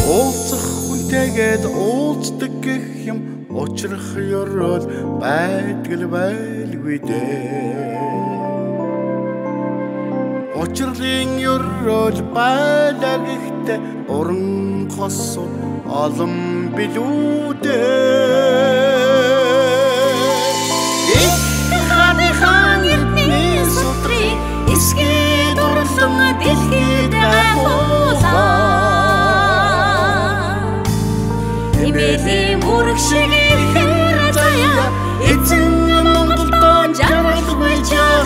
Уулзах хүнтэйгээд уулздаг гэх юм учрах ёрол байдгал байлгүй дээ. Учрлын ёрол байлаа гэхдээ уран хосоо олон билүү дээ. Их хадихан эртний сутрыг эсгээд урлан дэлхийд гайхуулаа. Эмээлийн бүрэг шиг ихээр заяа эзэн Монголдон жаргалгүй жаах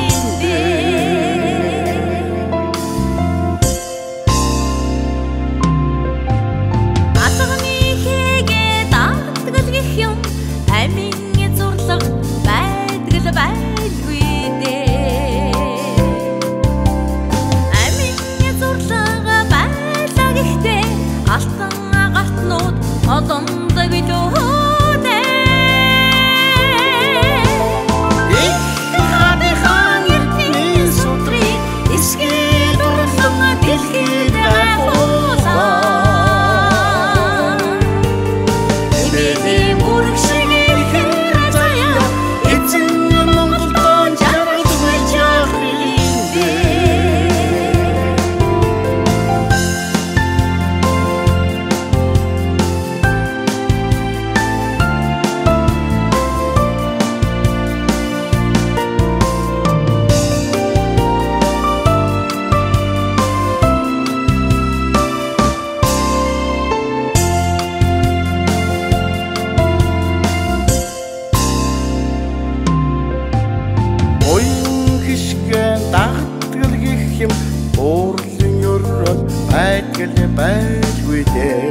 уурлын ёрол байдгал байлгүй дээ.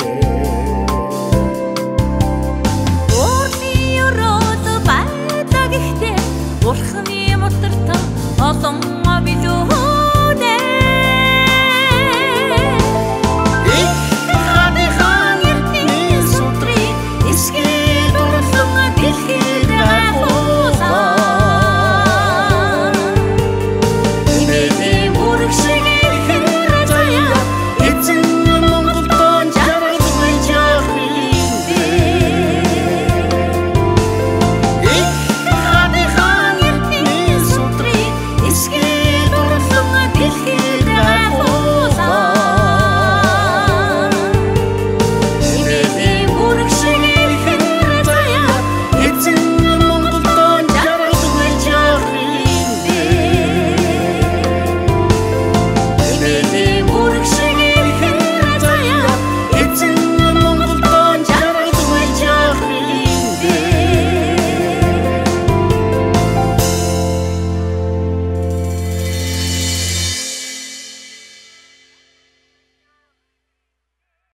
Уурлын ёрол байлаа гэхдээ бурхны мотортон олон